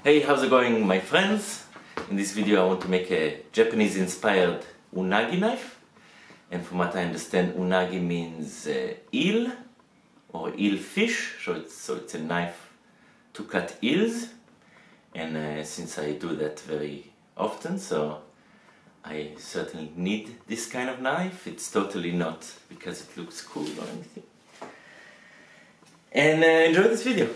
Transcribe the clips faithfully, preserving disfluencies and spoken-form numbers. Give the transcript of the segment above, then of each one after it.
Hey, how's it going, my friends? In this video I want to make a Japanese inspired unagi knife, and from what I understand unagi means uh, eel or eel fish, so it's, so it's a knife to cut eels, and uh, since I do that very often, so I certainly need this kind of knife. It's totally not because it looks cool or anything. And uh, enjoy this video.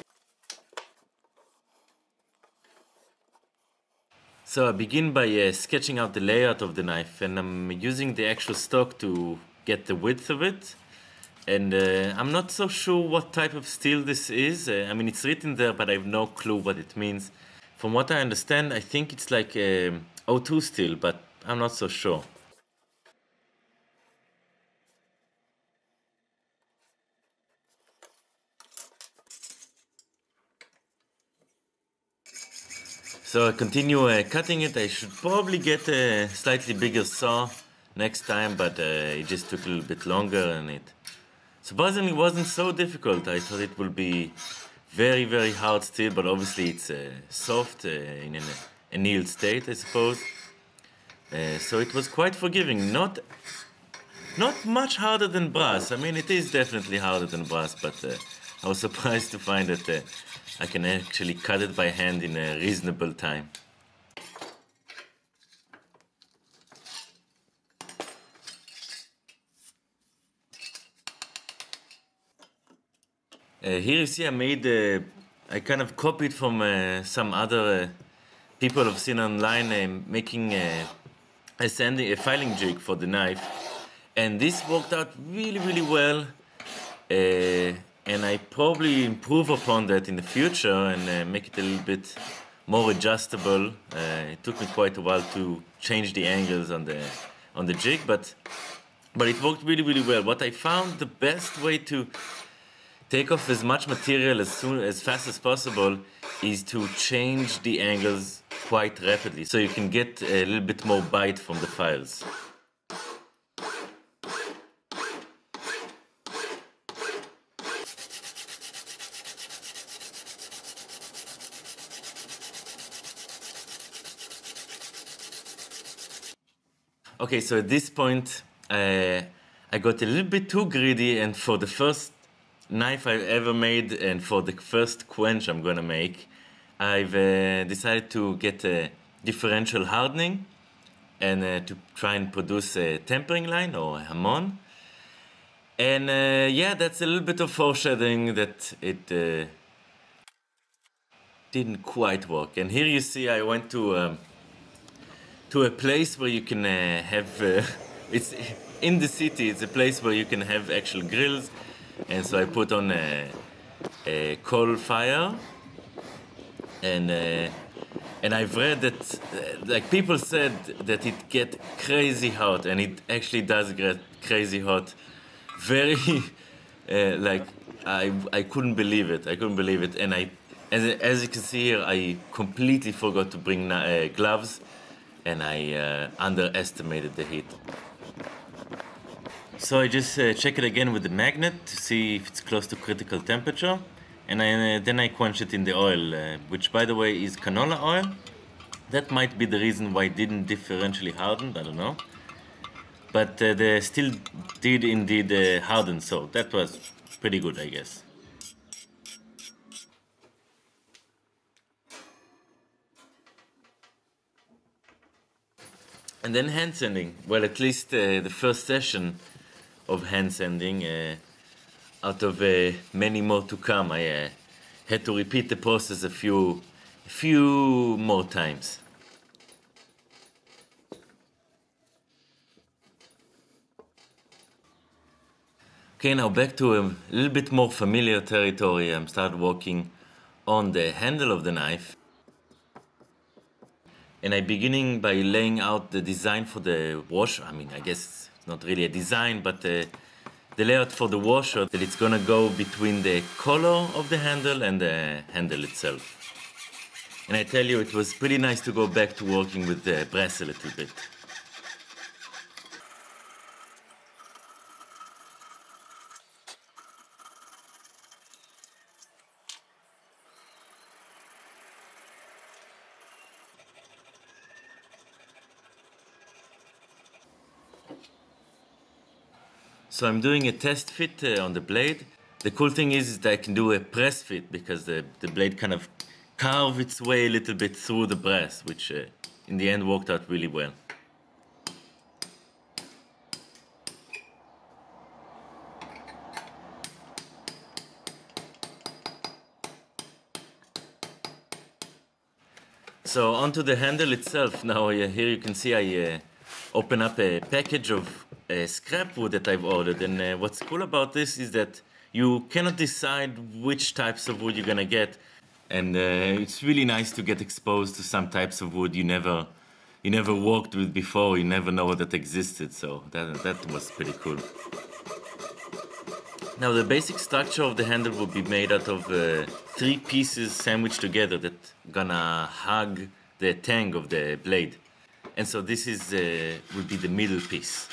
So I begin by uh, sketching out the layout of the knife, and I'm using the actual stock to get the width of it. And uh, I'm not so sure what type of steel this is. Uh, I mean, it's written there, but I have no clue what it means. From what I understand, I think it's like um, O two steel, but I'm not so sure. So I continue uh, cutting it. I should probably get a slightly bigger saw next time, but uh, it just took a little bit longer, and it surprisingly wasn't so difficult. I thought it would be very, very hard steel, but obviously it's uh, soft uh, in an annealed state, I suppose. Uh, so it was quite forgiving. Not, not much harder than brass. I mean, it is definitely harder than brass, but uh, I was surprised to find that uh, I can actually cut it by hand in a reasonable time. Uh, here you see I made, uh, I kind of copied from uh, some other uh, people I've seen online uh, making uh, a sanding, a filing jig for the knife, and this worked out really, really well. Uh, and I probably improve upon that in the future and uh, make it a little bit more adjustable. Uh, it took me quite a while to change the angles on the on the jig, but but it worked really, really well. What I found the best way to take off as much material as soon as fast as possible is to change the angles quite rapidly, so you can get a little bit more bite from the files. Okay, so at this point, uh, I got a little bit too greedy, and for the first knife I've ever made, and for the first quench I'm gonna make, I've uh, decided to get a differential hardening and uh, to try and produce a tempering line or a hamon. And uh, yeah, that's a little bit of foreshadowing that it uh, didn't quite work. And here you see I went to um, to a place where you can uh, have, uh, it's in the city, it's a place where you can have actual grills, and so I put on a, a coal fire, and uh, and I've read that, uh, like, people said that it get crazy hot, and it actually does get crazy hot, very, uh, like, I, I couldn't believe it, I couldn't believe it, and I, as, as you can see here, I completely forgot to bring uh, gloves, and I uh, underestimated the heat. So I just uh, check it again with the magnet to see if it's close to critical temperature, and I, uh, then I quench it in the oil, uh, which by the way is canola oil. That might be the reason why it didn't differentially harden, I don't know. But uh, the steel did indeed uh, harden, so that was pretty good, I guess. And then hand sanding. Well, at least uh, the first session of hand sanding, uh, out of uh, many more to come, I uh, had to repeat the process a few, a few more times. Okay, now back to a little bit more familiar territory. I'm started working on the handle of the knife. And I'm beginning by laying out the design for the washer. I mean, I guess it's not really a design, but uh, the layout for the washer, that it's gonna go between the collar of the handle and the handle itself. And I tell you, it was pretty nice to go back to working with the brass a little bit. So I'm doing a test fit uh, on the blade. The cool thing is that I can do a press fit because the, the blade kind of carve its way a little bit through the brass, which uh, in the end worked out really well. So onto the handle itself. Now uh, here you can see I uh, open up a package of uh, scrap wood that I've ordered, and uh, what's cool about this is that you cannot decide which types of wood you're gonna get, and uh, it's really nice to get exposed to some types of wood you never you never worked with before, you never know that existed, so that, that was pretty cool. Now the basic structure of the handle will be made out of uh, three pieces sandwiched together that gonna hug the tang of the blade. And so this is uh, will be the middle piece.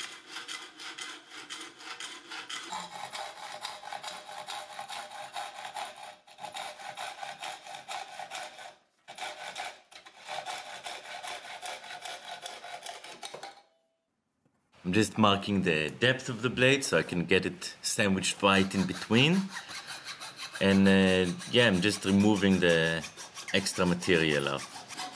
I'm just marking the depth of the blade so I can get it sandwiched right in between. And uh, yeah, I'm just removing the extra material out.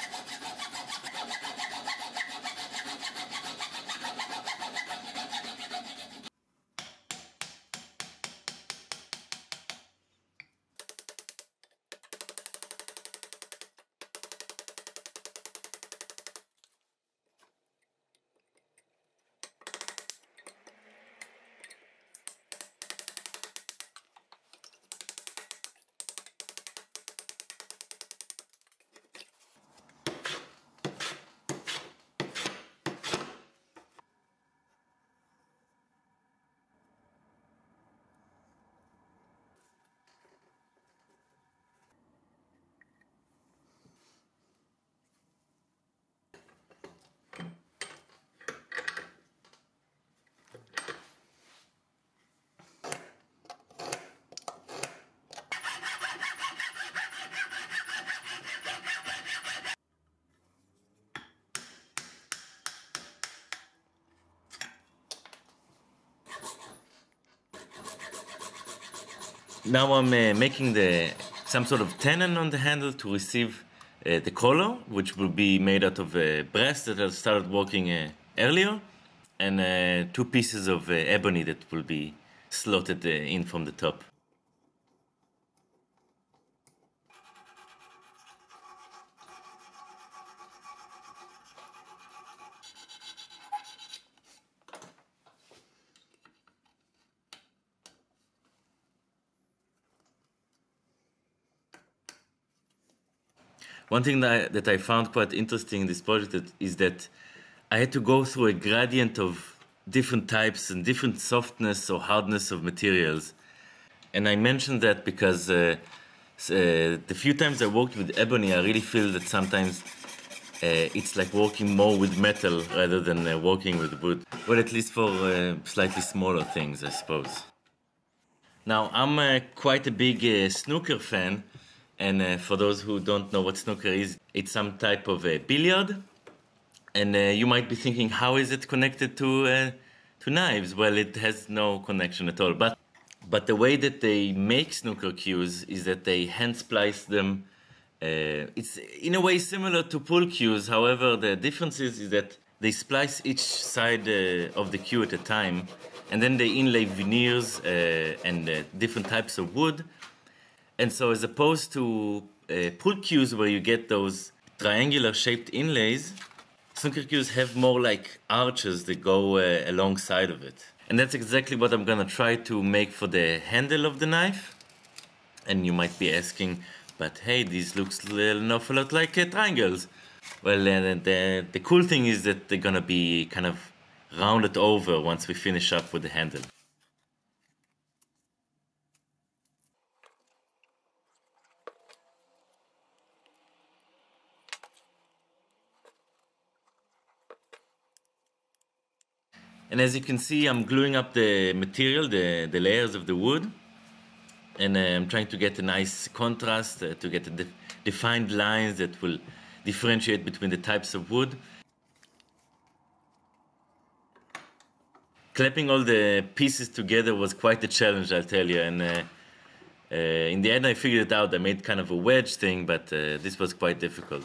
Now I'm uh, making the some sort of tenon on the handle to receive uh, the collar, which will be made out of uh, brass that I started working uh, earlier, and uh, two pieces of uh, ebony that will be slotted uh, in from the top. One thing that I, that I found quite interesting in this project is that I had to go through a gradient of different types and different softness or hardness of materials. And I mentioned that because uh, uh, the few times I worked with ebony, I really feel that sometimes uh, it's like working more with metal rather than uh, working with wood. Well, at least for uh, slightly smaller things, I suppose. Now, I'm uh, quite a big uh, snooker fan. And uh, for those who don't know what snooker is, it's some type of a billiard. And uh, you might be thinking, how is it connected to uh, to knives? Well, it has no connection at all. But but the way that they make snooker cues is that they hand splice them. Uh, it's in a way similar to pool cues. However, the difference is, is that they splice each side uh, of the cue at a time, and then they inlay veneers uh, and uh, different types of wood. And so as opposed to uh, pool cues where you get those triangular shaped inlays, snooker cues have more like arches that go uh, alongside of it. And that's exactly what I'm gonna try to make for the handle of the knife. And you might be asking, but hey, this looks an awful lot like uh, triangles. Well, uh, the, the cool thing is that they're gonna be kind of rounded over once we finish up with the handle. And as you can see, I'm gluing up the material, the, the layers of the wood. And uh, I'm trying to get a nice contrast, uh, to get a de defined lines that will differentiate between the types of wood. clapping all the pieces together was quite a challenge, I'll tell you. And uh, uh, in the end, I figured it out. I made kind of a wedge thing, but uh, this was quite difficult.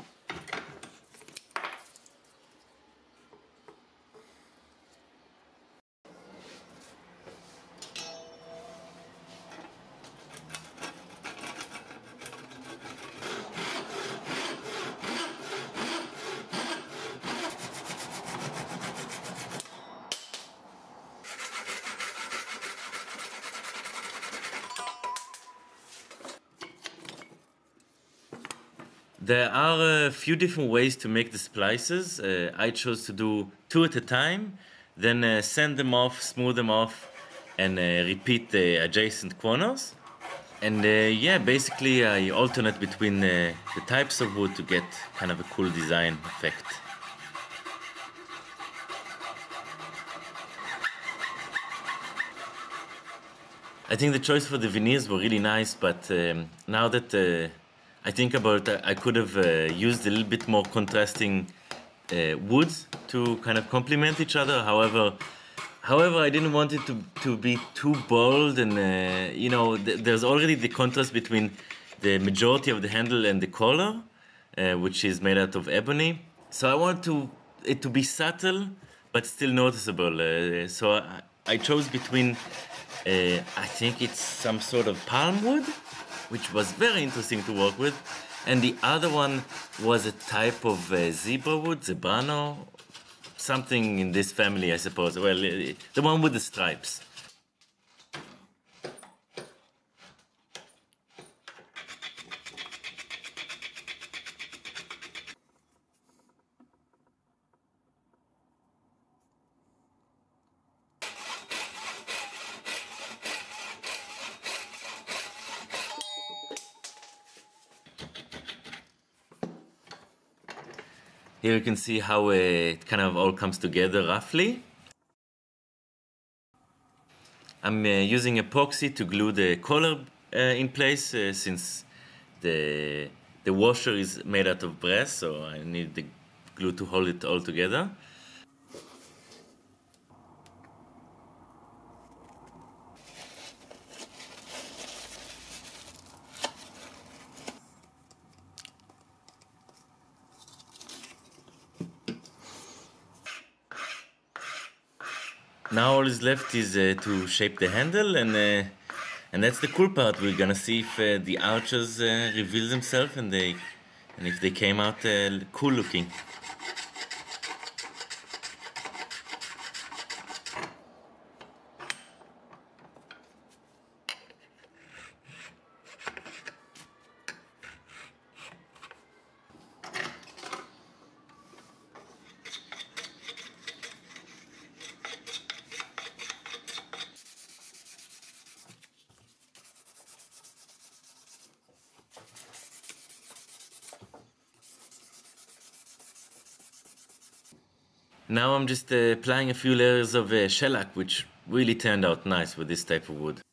There are a few different ways to make the splices. Uh, I chose to do two at a time, then uh, sand them off, smooth them off, and uh, repeat the adjacent corners. And uh, yeah, basically I alternate between uh, the types of wood to get kind of a cool design effect. I think the choice for the veneers were really nice, but um, now that uh, I think about it, I could have uh, used a little bit more contrasting uh, woods to kind of complement each other. However, however, I didn't want it to, to be too bold, and uh, you know, th there's already the contrast between the majority of the handle and the collar, uh, which is made out of ebony. So I want to it to be subtle but still noticeable. Uh, so I, I chose between. Uh, I think it's some sort of palm wood, which was very interesting to work with. And the other one was a type of uh, zebra wood, zebrano, something in this family, I suppose. Well, uh, the one with the stripes. Here you can see how uh, it kind of all comes together roughly. I'm uh, using epoxy to glue the collar uh, in place uh, since the, the washer is made out of brass, so I need the glue to hold it all together. Now all is left is uh, to shape the handle, and uh, and that's the cool part. We're gonna see if uh, the arches uh, reveal themselves and they and if they came out uh, cool looking. Now I'm just uh, applying a few layers of uh, shellac, which really turned out nice with this type of wood.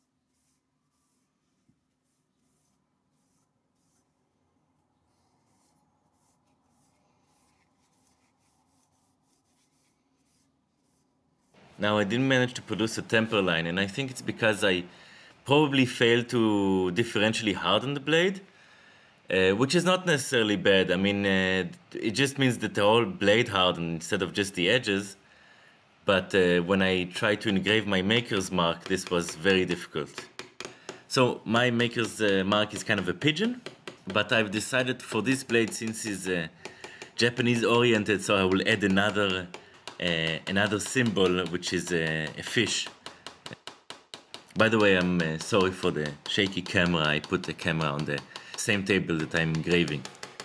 Now I didn't manage to produce a temper line, and I think it's because I probably failed to differentially harden the blade, uh, which is not necessarily bad. I mean, uh, it just means that they're all blade hardened instead of just the edges. But uh, when I tried to engrave my maker's mark, this was very difficult. So my maker's uh, mark is kind of a pigeon, but I've decided for this blade, since it's uh, Japanese oriented, so I will add another uh, another symbol, which is uh, a fish. By the way, I'm uh, sorry for the shaky camera. I put the camera on the same table that I'm engraving.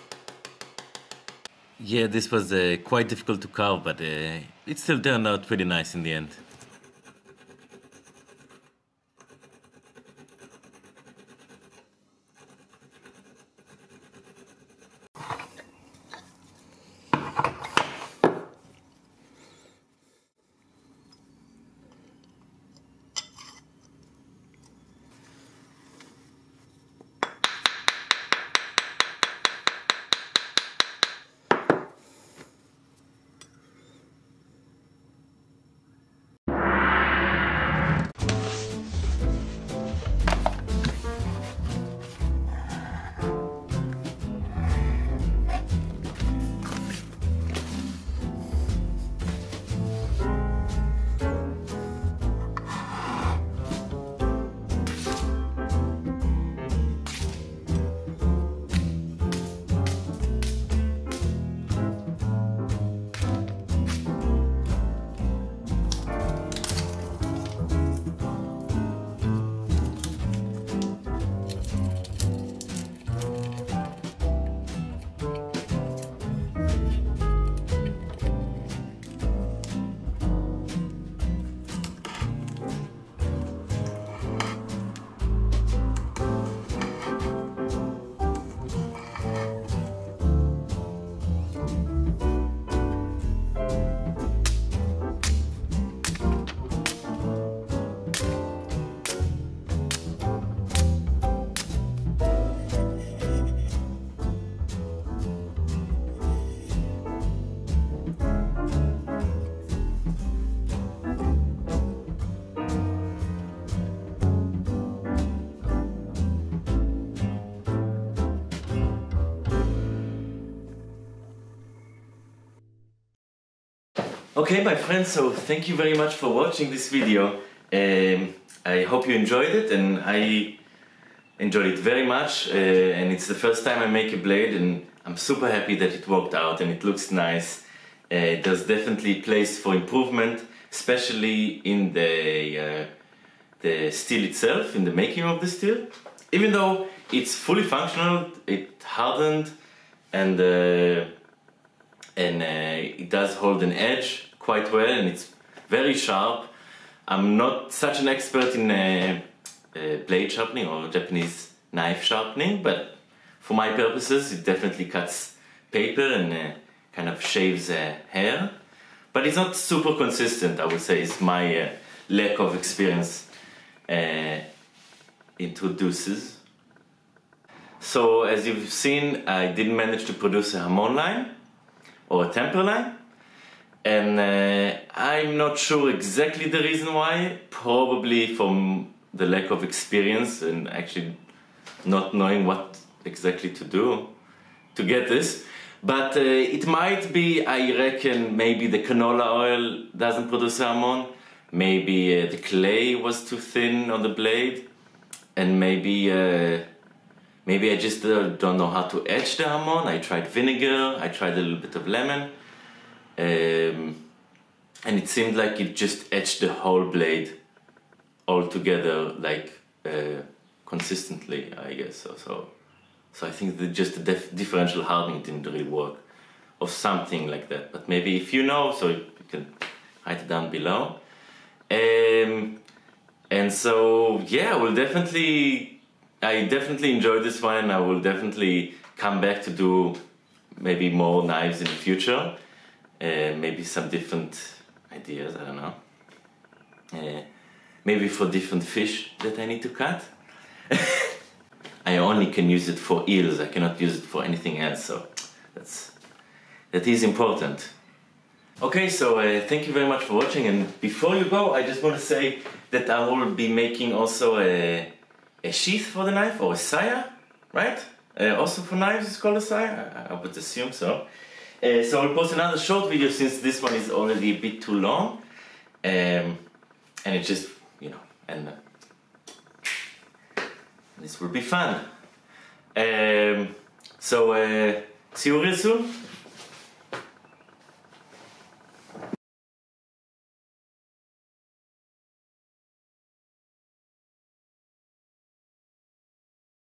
Yeah, this was uh, quite difficult to carve, but uh, it still turned out pretty nice in the end. Okay, my friends, so thank you very much for watching this video. Um, I hope you enjoyed it, and I enjoyed it very much. Uh, and it's the first time I make a blade, and I'm super happy that it worked out and it looks nice. Uh, there's definitely place for improvement, especially in the uh, the steel itself, in the making of the steel. Even though it's fully functional, it hardened, and uh, and uh, it does hold an edge quite well, and it's very sharp. I'm not such an expert in uh, uh, blade sharpening or Japanese knife sharpening, but for my purposes it definitely cuts paper and uh, kind of shaves uh, hair. But it's not super consistent, I would say. It's my uh, lack of experience uh, introduces. So as you've seen, I didn't manage to produce a Hamon line or a temper line, and uh, I'm not sure exactly the reason why. Probably from the lack of experience and actually not knowing what exactly to do to get this. But uh, it might be, I reckon, maybe the canola oil doesn't produce a Hamon, maybe uh, the clay was too thin on the blade, and maybe uh, maybe I just uh, don't know how to etch the Hamon. I tried vinegar, I tried a little bit of lemon, um, and it seemed like it just etched the whole blade all together, like uh, consistently, I guess. So, so, so I think that just the dif differential hardening didn't really work, or something like that. But maybe if you know, so you can write it down below. Um, and so, yeah, we'll definitely. I definitely enjoyed this one. I will definitely come back to do maybe more knives in the future. Uh, maybe some different ideas, I don't know. Uh, maybe for different fish that I need to cut. I only can use it for eels, I cannot use it for anything else, so that's, that is important. Okay, so uh, thank you very much for watching, and before you go, I just want to say that I will be making also a a sheath for the knife, or a saya, right? Uh, also for knives it's called a saya, I, I would assume so. Uh, so I'll post another short video since this one is already a bit too long. Um, and it just, you know, and uh, this will be fun. Um, so uh, see you real soon.